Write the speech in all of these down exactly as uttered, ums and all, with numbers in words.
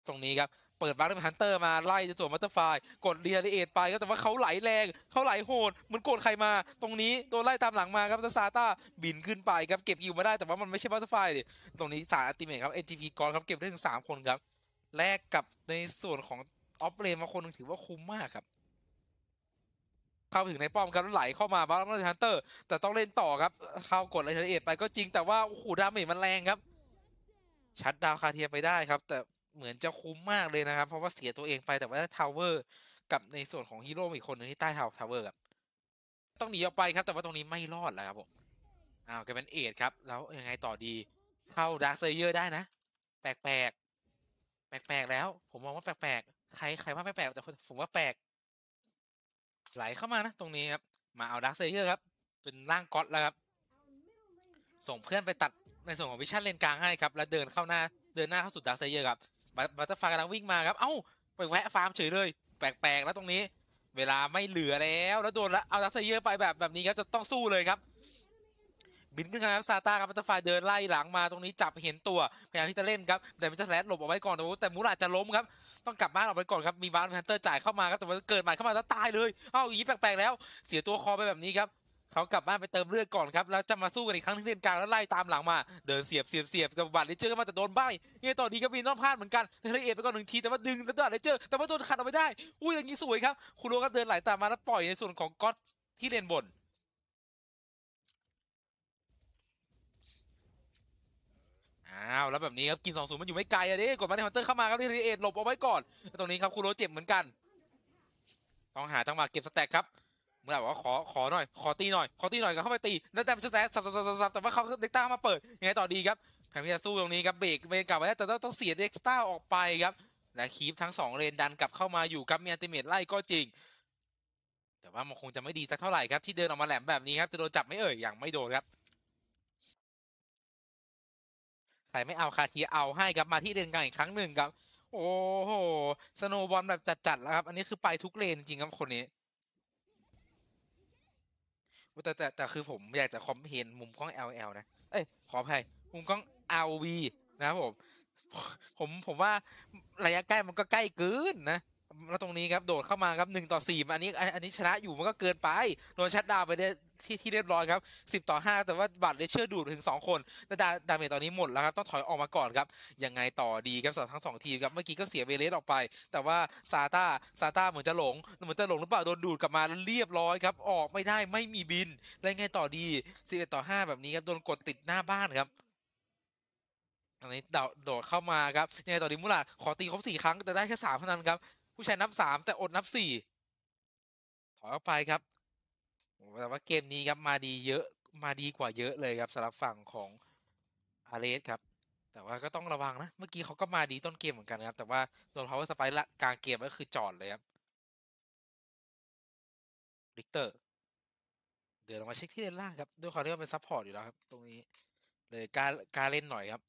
ตรงนี้ครับเปิดบัคด้วยฮันเตอร์มาไล่จะสวนมัตเตอร์ไฟกดเรียริเอทไปก็แต่ว่าเขาไหลแรงเขาไหลโหดเหมือนโกรธใครมาตรงนี้โดนไล่ตามหลังมาครับซาต้าบินขึ้นไปครับเก็บคิวมาได้แต่ว่ามันไม่ใช่บัตเตอร์ไฟดิตรงนี้สารอัลติเมทครับ เอ็น จี พี กอนครับเก็บได้ถึงสามคนครับแลกกับในส่วนของออฟเลนมาคนนึงถือว่าคุ้มมากครับเข้าถึงในป้อมครับแล้วไหลเข้ามาบัคด้วยฮันเตอร์แต่ต้องเล่นต่อครับเข้ากดเรียริเอทไปก็จริงแต่ว่าโอ้โหดาเมจมันแรงครับชัดดาวคาเทียไปได้ครับแต่เหมือนจะคุ้มมากเลยนะครับเพราะว่าเสียตัวเองไปแต่ว่าทาวเวอร์กับในส่วนของฮีโร่อีกคนหนึ่งที่ใต้ทาวทาวเวอร์ครับต้องหนีออกไปครับแต่ว่าตรงนี้ไม่รอดแล้วครับผมอ้าวแกเป็นเอทครับแล้วยังไงต่อดีเข้าดาร์คเซเยอร์ได้นะแปลกแปลกแปลกแปลกๆแล้วผมมองว่าแปลกแปลกใครใครว่าไม่แปลกแต่ผมว่าแปลกไหลเข้ามานะตรงนี้ครับมาเอาดาร์คเซเยอร์ครับเป็นร่างก๊อตแล้วครับส่งเพื่อนไปตัดในส่วนของวิชั่นเลนกลางให้ครับแล้วเดินเข้าหน้าเดินหน้าเข้าสู่ดาร์คเซเยอร์ครับบัตเตอร์ไฟกำลังวิ่งมาครับเอ้าไปแวะฟาร์มเฉยเลยแปลกๆแล้วตรงนี้เวลาไม่เหลือแล้วแล้วโดนแล้วเอาดาร์คเซเยอร์ไปแบบแบบนี้ครับจะต้องสู้เลยครับ บินขึ้นครับซาต้าครับบัตเตอร์ไฟเดินไล่หลังมาตรงนี้จับเห็นตัวพยายามที่จะเล่นครับแต่มิสเตอร์แลดหลบเอาไว้ก่อนแต่มูราจะล้มครับต้องกลับบ้านออกไปก่อนครับมีบาร์แพนเตอร์จ่ายเข้ามาครับแต่ว่าเกิดใหม่เข้ามาแล้วตายเลยเอ้าอย่างนี้แปลกๆแล้วเสียตัวคอไปแบบนี้ครับเขากลับบ้านไปเติมเลือดก่อนครับแล้วจะมาสู้กันอีกครั้งที่เลนกลางแล้วไล่ตามหลังมาเดินเสียบเสียบเสียบกับบัตรเลเจอร์ก็มาแต่โดนใบ้ยังต่อดีครับวินต้องพลาดเหมือนกันละเอียดไปก่อนหนึ่งทีแต่ว่าดึงแล้วบัตรเลเจอร์แต่ว่าโดนขัดเอาไปได้อุ้ยอย่างนี้สวยครับคุณโรครับเดินไหลตามมาแล้วปล่อยในส่วนของก๊อตที่เลนบน อ้าวแล้วแบบนี้ครับกินสองศูนย์มันอยู่ไม่ไกลอะดิกดมาในฮันเตอร์เข้ามาครับที่รีเอทหลบเอาไว้ก่อนตรงนี้ครับคูโรเจ็บเหมือนกันต้องหาจังหวะเก็บสแต็กครับเมื่อไหร่บอกว่าขอขอหน่อยขอตีหน่อยขอตีหน่อยก็เข้าไปตีแล้วแต่สแต็กสับสับสับสับแต่ว่าเขาเด็กต้ามาเปิดยังไงต่อดีครับแพมพิจะสู้ตรงนี้ครับเบรกเบรกกลับไว้แต่ต้องต้องเสียเด็กต้าออกไปครับและคีฟทั้งสองเลนดันกลับเข้ามาอยู่ครับมีอันติเมทไล่ก็จริงแต่ว่ามันคงจะไม่ดีสักเท่าไหร่ครับที่เดินออกมาแหลมแบบนี้ครับจะโดนจับไม่เอ่ยอย่างไม่โดนครับใครไม่เอาคาเทียเอาให้ครับมาที่เลนกลางอีกครั้งหนึ่งครับโอ้โหสโนว์บอลแบบจัดๆแล้วครับอันนี้คือไปทุกเลนจริงครับคนนี้ แต่แต่แต่คือผมอยากจะคอมเพนมุมกล้อง แอล แอล นะเอ้ยขออภัยมุมกล้อง อาร์ โอ วี นะครับผมผมผมว่าระยะใกล้มันก็ใกล้เกินนะแล้วตรงนี้ครับโดดเข้ามาครับหนึ่งต่อสี่อันนี้อันนี้ชนะอยู่มันก็เกินไปโดนชัดดาวไปได้ที่ที่เรียบร้อยครับสิบต่อห้าแต่ว่าบัตรเลเชอร์ดูดถึงสองคนแต่ดาดาเมจตอนนี้หมดแล้วครับต้องถอยออกมาก่อนครับยังไงต่อดีครับสำหรับทั้งสองทีมครับเมื่อกี้ก็เสียเวเลสออกไปแต่ว่าซาต้าซาต้าเหมือนจะหลงเหมือนจะหลงหรือเปล่าโดนดูดกลับมาเรียบร้อยครับออกไม่ได้ไม่มีบินแล้วไงต่อดีสิบเอ็ดต่อห้าแบบนี้ครับโดนกดติดหน้าบ้านครับอันนี้โดดโดดเข้ามาครับยังไงต่อดีมูลาดขอตีครบสี่ครั้งแต่ได้แค่สามเท่านั้นครับผู้ชายนับสามแต่อดนับสี่ถอยออกไปครับแต่ว่าเกมนี้ครับมาดีเยอะมาดีกว่าเยอะเลยครับสำหรับฝั่งของอาเลสครับแต่ว่าก็ต้องระวังนะเมื่อกี้เขาก็มาดีต้นเกมเหมือนกันครับแต่ว่าโดน power spike ละกลางเกมก็คือจอดเลยครับลิกเตอร์เดินลงมาเช็คที่เลนล่างครับด้วยความที่ว่าเป็นซัพพอร์ตอยู่แล้วครับตรงนี้เลยกล้ากล้าเล่นหน่อยครับ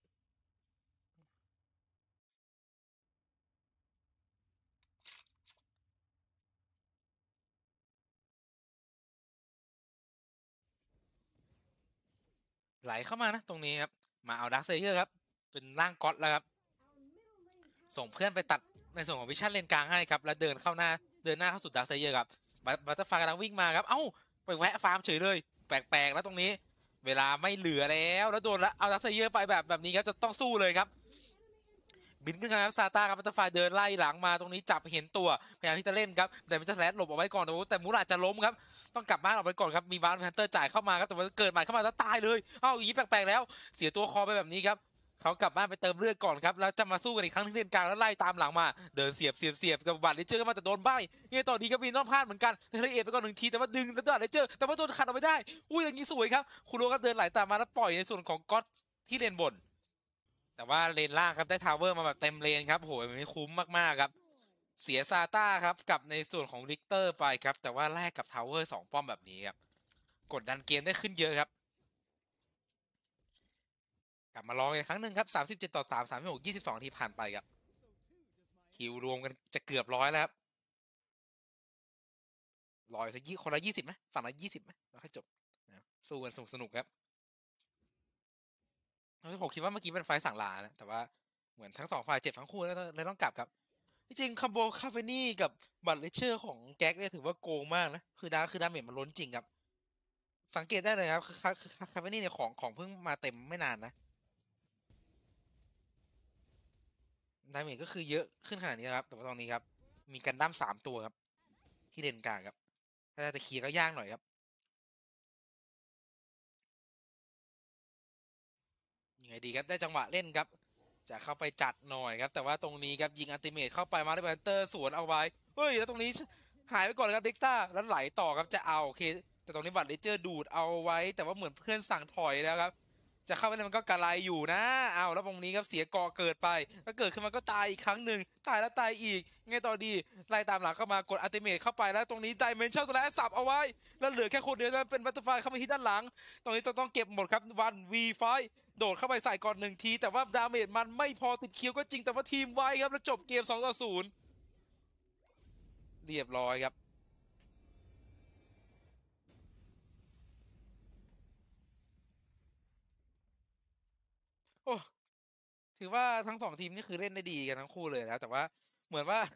ไหลเข้ามานะตรงนี้ครับมาเอาดาร์คเซเยอร์ครับเป็นร่างก๊อตแล้วครับ ส่งเพื่อนไปตัดในส่วนของวิชั่นเลนกลางให้ครับแล้วเดินเข้าหน้าเดินหน้าเข้าสู่ดาร์คไซเยอร์ครับบัตเตอร์ไฟกำลังวิ่งมาครับเอ้าไปแวะฟาร์มเฉยเลยแปลกๆแล้วตรงนี้เวลาไม่เหลือแล้วแล้วโดนแล้วเอาดาร์คไซเยอร์ไปแบบแบบนี้ครับจะต้องสู้เลยครับบินขึ้นครับซาต้าครับบัตเตอร์ไฟเดินไล่หลังมาตรงนี้จับเห็นตัวพยายามที่จะเล่นครับแต่มิสเตอร์แลดหลบเอาไว้ก่อนแต่มูราจะล้มครับต้องกลับบ้านออกไปก่อนครับมีบาร์แพนเตอร์จ่ายเข้ามาครับแต่ว่าเกิดใหม่เข้ามาแล้วตายเลยเอ้าอย่างนี้แปลกๆแล้วเสียตัวคอไปแบบนี้ครับ เขากลับบ้านไปเติมเลือดก่อนครับแล้วจะมาสู้กันอีกครั้งที่เลนกลางแล้วไล่ตามหลังมาเดินเสียบเสียบเสียบกับบัตรเลเจอร์ก็มาแต่โดนใบ้ยังต่อดีครับวินต้องพลาดเหมือนกันละเอียดไปก่อนหนึ่งทีแต่ว่าดึงแล้วบัตรเลเจอร์แต่ว่าโดนขัดเอาไปได้อุ้ยอย่างนี้สวยครับคุณโรครับเดินไหลตามมาแล้วปล่อยในส่วนของก๊อตที่เลนบนแต่ว่าเลนล่างครับได้ทาวเวอร์มาแบบเต็มเลนครับโหมันคุ้มมากๆครับเสียซาต้าครับกับในส่วนของลิกเตอร์ไปครับแต่ว่าแลกกับทาวเวอร์สองป้อมแบบนี้ครับกดดันเกมได้ขึ้นเยอะครับกลับมาลองอีกครั้งหนึ่งครับสามสิบเจ็ดต่อสาม สามสิบหก ยี่สิบสองทีผ่านไปครับคิวรวมกันจะเกือบร้อยแล้วครับ ร้อยสักยี่คนละยี่สิบไหมฝั่งละยี่สิบไหมแล้วค่อยจบนะสู้กันสนุกสนุกครับผมคิดว่าเมื่อกี้เป็นไฟสั่งลานะแต่ว่าเหมือนทั้งสองฝ่ายเจ็บทั้งคู่แล้วเลยต้องกลับครับจริงๆคัมโบคาเฟนี่กับบัตเลเชอร์ของแก๊กเนี่ยถือว่าโกงมากนะคือดาคือดาเมจมันล้นจริงครับสังเกตได้เลยครับคือคือคาเฟนี่เนี่ยของของเพิ่งมาเต็มไม่นานนะดาเมจก็คือเยอะขึ้นขนาดนี้ครับแต่ว่าตอนนี้ครับมีกันดั้มสามตัวครับที่เลนกลางครับถ้าจะเคลียร์ก็ยากหน่อยครับยังไงดีครับได้จังหวะเล่นครับจะเข้าไปจัดหน่อยครับแต่ว่าตรงนี้ครับยิงอัลติเมทเข้าไปมาได้แบนเตอร์สวนเอาไว้เฮ้ยแล้วตรงนี้หายไปก่อนเลยครับเด็กซ่าแล้วไหลต่อครับจะเอาโอเคแต่ตรงนี้บัตรเลเจอร์ดูดเอาไว้แต่ว่าเหมือนเพื่อนสั่งถอยแล้วครับจะเข้าไปแล้วมันก็กระไรอยู่นะเอาแล้วตรงนี้ครับเสียเกาะเกิดไปถ้าเกิดขึ้นมาก็ตายอีกครั้งหนึ่งตายแล้วตายอีกไงต่อดีไล่ตามหลังเข้ามากดอัลติเมทเข้าไปแล้วตรงนี้ไดเมนชั่นสแลชสับเอาไว้แล้วเหลือแค่คนเดียวจะเป็นบัตเตอร์ไฟเข้ามาที่ด้านหลังตรงนี้ต้องต้องเก็บหมดครับวันวีไฟ โดดเข้าไปใส่ก่อนหนึ่งทีแต่ว่าดาเมจมันไม่พอติดคิวก็จริงแต่ว่าทีมไว้ครับแล้วจบเกมสองต่อศูนย์เรียบร้อยครับโอ้ถือว่าทั้งสองทีมนี่คือเล่นได้ดีกันทั้งคู่เลยนะแต่ว่าเหมือนว่า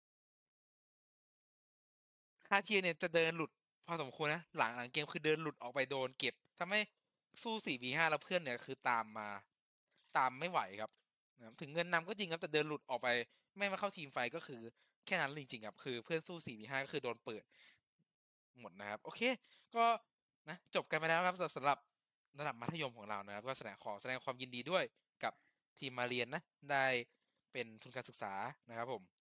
คาเทียเนี่ยจะเดินหลุดพอสมควรนะหลังหลังเกมคือเดินหลุดออกไปโดนเก็บทำให้สู้ สี่ วี ห้า แล้วเพื่อนเนี่ยคือตามมาตามไม่ไหวครับนะครับถึงเงินนำก็จริงครับแต่เดินหลุดออกไปไม่มาเข้าทีมไฟก็คือแค่นั้นจริงๆครับคือเพื่อนสู้ สี่ วี ห้า ก็คือโดนเปิด หมดนะครับโอเคก็นะจบกันไปแล้วครับสำหรับระดับมัธยมของเรานะครับก็แสดงขอแสดงความยินดีด้วยกับทีมมาเรียนนะได้เป็นทุนการศึกษานะครับผม